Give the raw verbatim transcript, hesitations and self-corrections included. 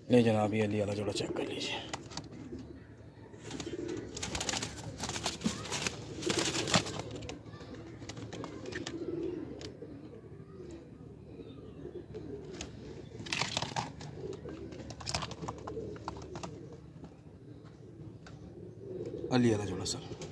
ले जनाब, ये अली वाला जोड़ा चेक कर लीजिए। अली वाला जोड़ा सर।